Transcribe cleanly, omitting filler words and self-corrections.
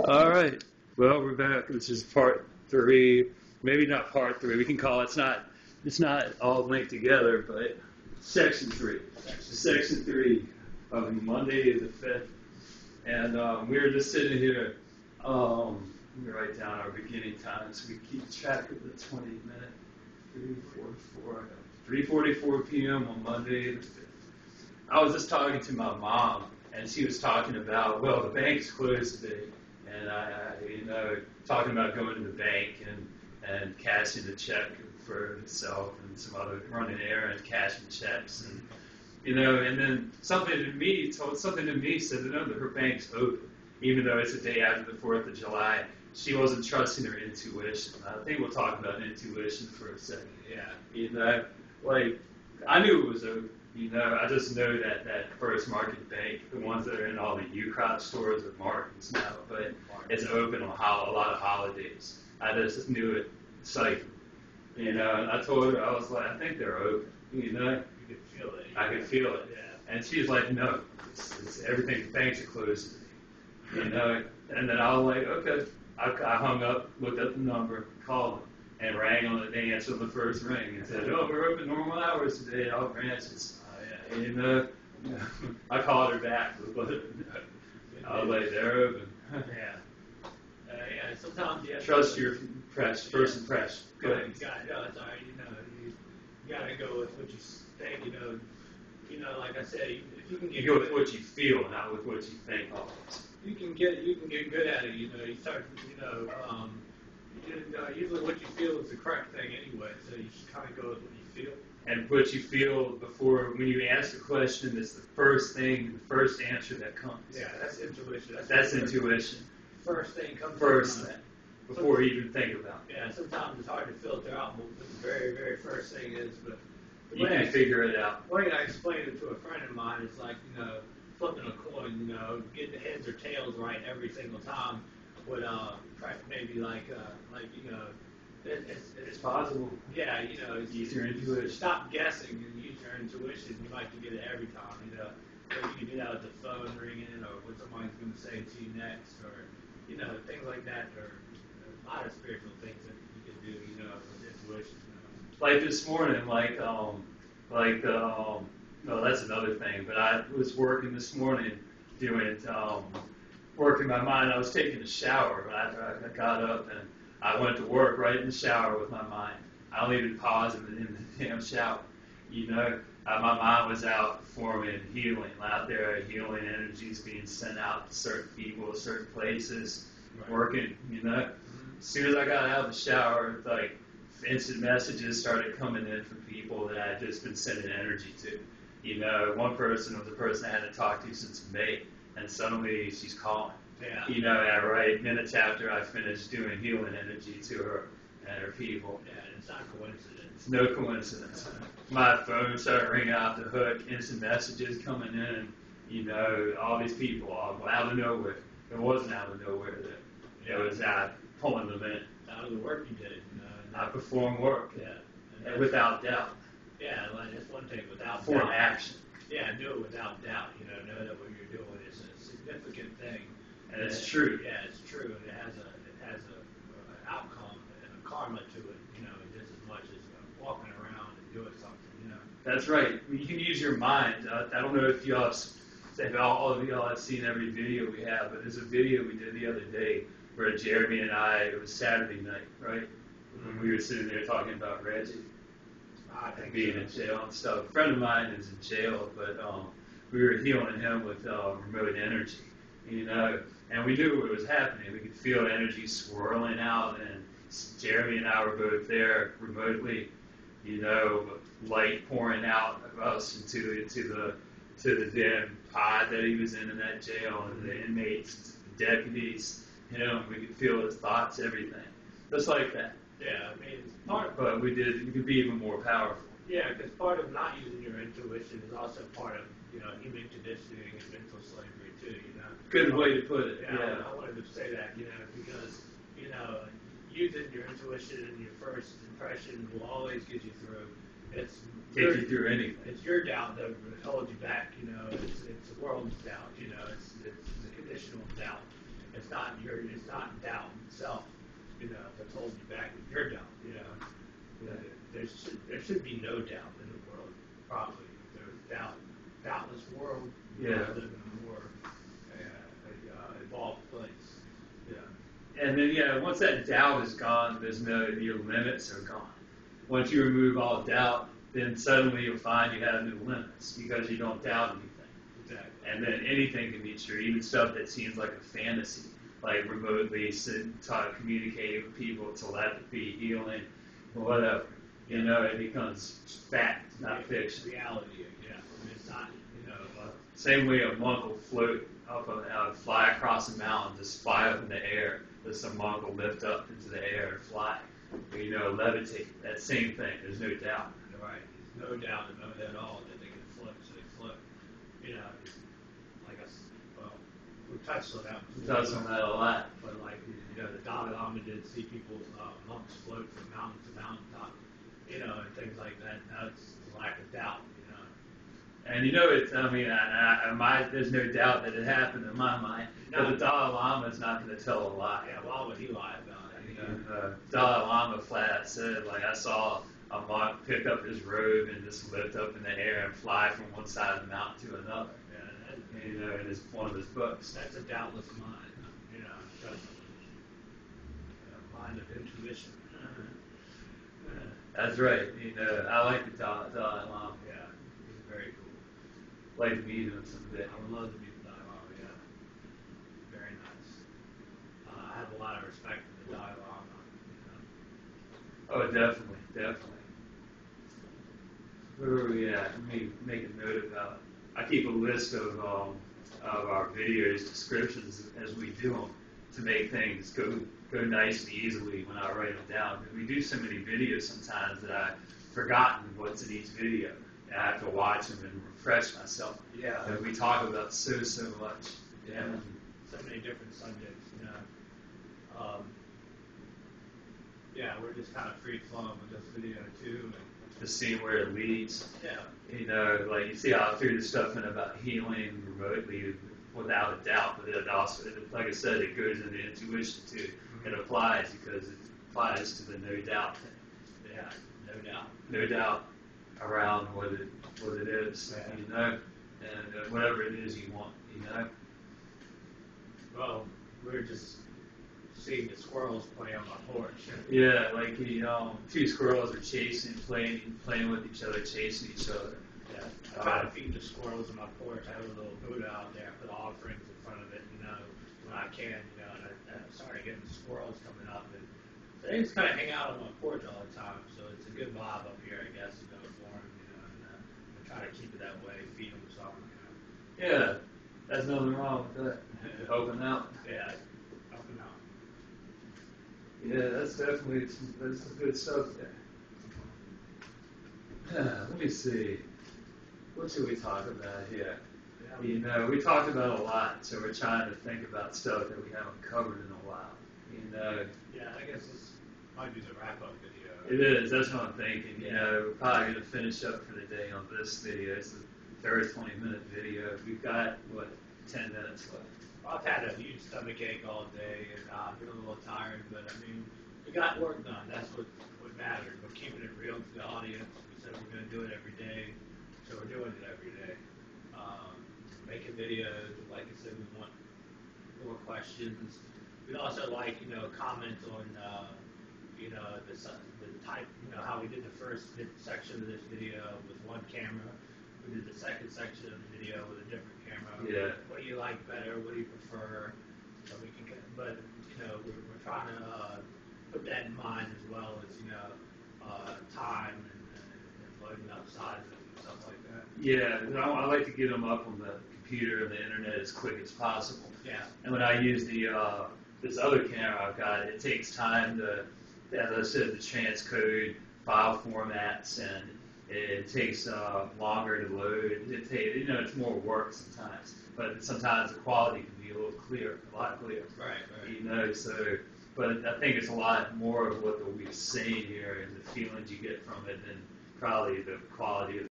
All right. Well, we're back. This is part three. Maybe not part three. We can call it. It's not all linked together, but section three. Section three of Monday the 5th. And we were just sitting here. Let me write down our beginning time so we keep track of the 20-minute. 3:44 p.m. on Monday the 5th. I was just talking to my mom, and she was talking about, well, the bank's closed today. And I talking about going to the bank and cashing the check for himself and some other running errands, cashing checks, and then something to me said that her bank's open, even though it's a day after the 4th of July. She wasn't trusting her intuition. I think we'll talk about intuition for a second. Yeah, I knew it was open. I just know that First Market Bank, the ones that are in all the UCrop stores are markets now, but it's open on a lot of holidays. I just knew it. It's like, and I told her, I was like, I think they're open. You could feel it. I could feel it. Yeah. And she's like, no, it's everything. The banks are closed. And then I was like, okay. I hung up, looked up the number, called them, and rang on it. They answered the first ring and said, oh, we're open normal hours today at all branches. And I called her back. I was like, they're open. Yeah, sometimes you have trust your first impression. Go ahead. It's all right. You gotta go with what you think. Like I said, if you can get you go with what you feel, not with what you think. Always. You can get good at it. You start. Usually what you feel is the correct thing anyway. So you just kind of go with what you feel. And what you feel before, when you ask a question, is the first answer that comes. Yeah, that's intuition. That's intuition. First thing comes. First thing, before you even think about it. Yeah, sometimes it's hard to filter out what the very, very first thing is, but you can figure it out. The way I explained it to a friend of mine is like, flipping a coin, getting the heads or tails right every single time would maybe it's possible. Yeah, use your intuition. Stop guessing and use your intuition. You might get it every time. So you can do that with the phone ringing, or what somebody's going to say to you next, or things like that. Or a lot of spiritual things that you can do, with intuition. Like this morning, no, that's another thing. But I was working this morning doing working my mind. I was taking a shower after I got up, and I went to work right in the shower with my mind. I don't even pause in the damn shower. My mind was out performing healing. Out there, healing energies being sent out to certain people, certain places, right. Working, As soon as I got out of the shower, instant messages started coming in from people that I had just been sending energy to. One person was a person I hadn't talked to since May, and suddenly she's calling. Yeah. Right minutes after I finished doing healing energy to her and her people. Yeah, and it's not coincidence. It's no coincidence. My phone started ringing out the hook, instant messages coming in, all these people out of nowhere. It wasn't out of nowhere. It was pulling them in. Out of the work you did. I perform work. Yeah. And without doubt. Yeah, that's one thing, without doubt. For action. Yeah, do it without doubt. Know that what you're doing is a significant thing. And it's true. Yeah, it's true, and it has an outcome and a karma to it. Just as much as walking around and doing something. That's right. You can use your mind. I don't know if all of y'all have seen every video we have, but there's a video we did the other day where Jeremy and it was Saturday night, right? When we were sitting there talking about Reggie and being in jail and stuff. A friend of mine is in jail, but we were healing him with remote energy, and we knew what was happening. We could feel energy swirling out, and Jeremy and I were both there remotely, light pouring out of us into the damn pod that he was in that jail, and the inmates, the deputies, him. We could feel his thoughts, everything, just like that. Yeah, it's but we could be even more powerful. Yeah, because part of not using your intuition is also part of, human conditioning and mental slavery too, Good way to put it. Yeah. I wanted to say that, because, using your intuition and your first impression will always get you through. Take you through anything. It's your doubt that holds you back, It's the world's doubt, It's the conditional doubt. It's it's not doubt itself. That's holding you back. Your doubt. There should be no doubt in the world. Probably if there's doubtless world. Yeah. Live in a more evolved place. Yeah. And then once that doubt is gone, your limits are gone. Once you remove all doubt, then suddenly you'll find you have no limits because you don't doubt anything. Exactly. And then anything can be true, even stuff that seems like a fantasy, like remotely communicating with people, telepathy, healing, or whatever. It becomes fact, not fiction. Reality, yeah. It's not, Same way a monk will float fly across a mountain, just fly up in the air. Some monk will lift up into the air and fly. Levitate. That same thing. There's no doubt. Right. There's no doubt at all that they can float, so they float. We touched on that. We touched on that a lot. But the Dalai Lama did see people, monks float from mountain to mountaintop, and things like that. That's the lack of doubt, And there's no doubt that it happened in my mind. But the Dalai Lama is not going to tell a lie. Yeah, why would he lie about it? Dalai Lama flat said, I saw a monk pick up his robe and just lift up in the air and fly from one side of the mountain to another. In one of his books. That's a doubtless mind. Mind of intuition. That's right. I like the Dalai Lama. Yeah, he's very cool. Like to meet him someday. I would love to meet the Dalai Lama. Yeah, very nice. I have a lot of respect for the Dalai Lama. Oh, definitely. Where are we at? Let me make a note about. I keep a list of our videos descriptions as we do them to make things go nice and easily when I write them down. But we do so many videos sometimes that I've forgotten what's in each video. And I have to watch them and refresh myself. Yeah. And we talk about so much. Yeah. So many different subjects. We're just kind of free flowing with this video too. Just seeing where it leads. Yeah. You see how I threw the stuff in about healing remotely without a doubt, but it also, like I said, it goes into intuition too. It applies because it applies to the no doubt thing. Yeah, no doubt. No doubt around what it is, and whatever it is you want, Well, we're just seeing the squirrels play on my porch. Yeah, two squirrels are playing with each other, chasing each other. Yeah, I try to feed the squirrels on my porch. I have a little Buddha out there. I put offerings in front of it, when I can, and I started getting the squirrels coming up. And so they just kind of hang out on my porch all the time, so it's a good vibe up here, I guess, for them, and I try to keep it that way, feed them something, Yeah, there's nothing wrong with that. Helping out. Yeah, helping out. Yeah, that's definitely some good stuff there. Let me see. What should we talk about here? We talked about a lot, so we're trying to think about stuff that we haven't covered in a while. Yeah, I guess this might be the wrap-up video. It is. That's what I'm thinking. We're probably going to finish up for the day on this video. It's the third 20-minute video. We've got 10 minutes left. I've had a huge stomach ache all day, and I'm feeling a little tired, but we got work done. That's what mattered. We're keeping it real to the audience. We said we're going to do it every day, so we're doing it every day. Making videos. Like I said, we want more questions. We'd also like, comment on, the type, how we did the first section of this video with one camera. We did the second section of the video with a different camera. Yeah. What do you like better? What do you prefer? So we can get, but we're trying to put that in mind as well as time and loading up sizes and stuff like that. Yeah, I like to get them up on the computer and the internet as quick as possible. Yeah. And when I use this other camera I've got, it takes time to, as I said, to transcode file formats, and it takes longer to load. It's more work sometimes, but sometimes the quality can be a lot clearer. Right. But I think it's a lot more of what we're saying here and the feelings you get from it than probably the quality of